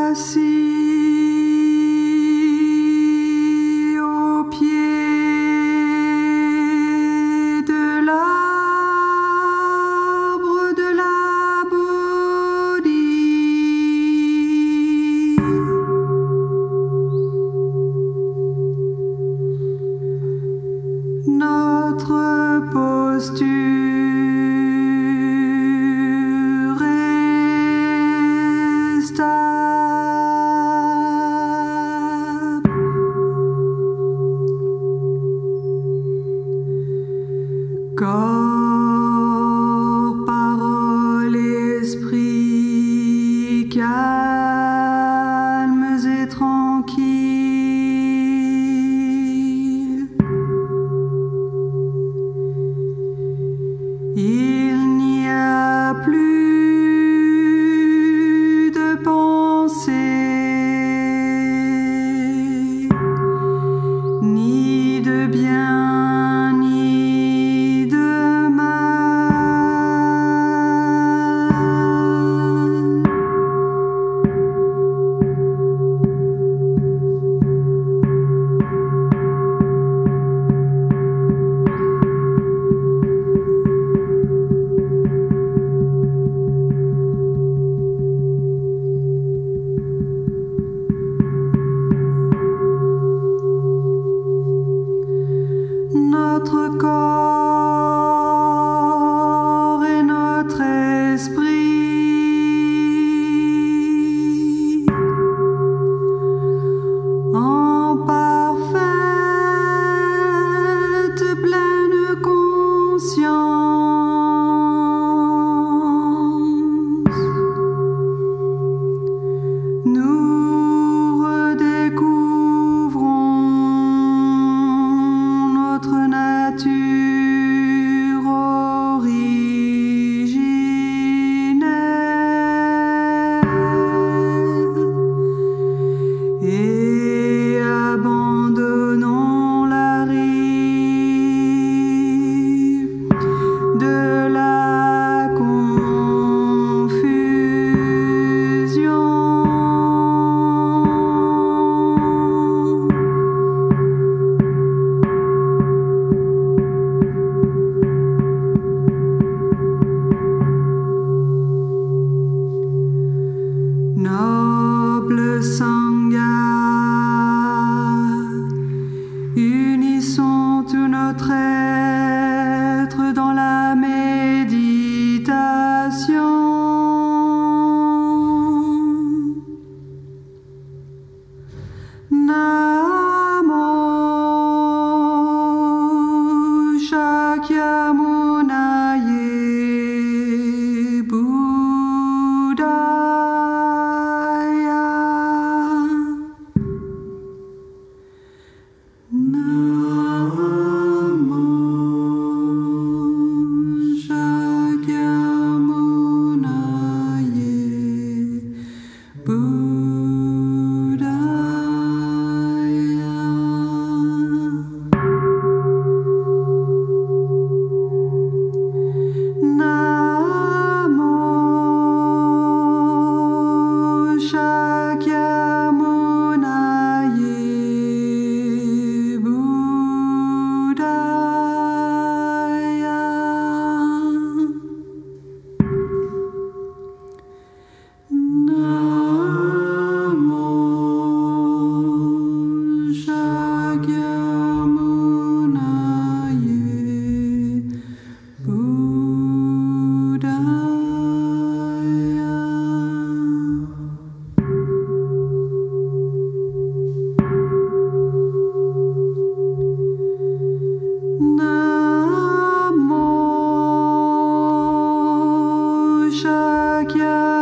assis au pied de l'arbre de la Bodhi. Notre posture est stable. Corps, parole, esprit, calmes et tranquilles. Il n'y a plus de pensée, ni de bien, ni de mal. Notre corps et notre esprit en parfaite pleine conscience, nous redécouvrons notre nature originelle et abandonnons la rive de la confusion. Noble Sangha, unissons tout notre être dans la méditation. Namo Shakyamunaye Buddhaya. Namo Shakyamunaye Shakya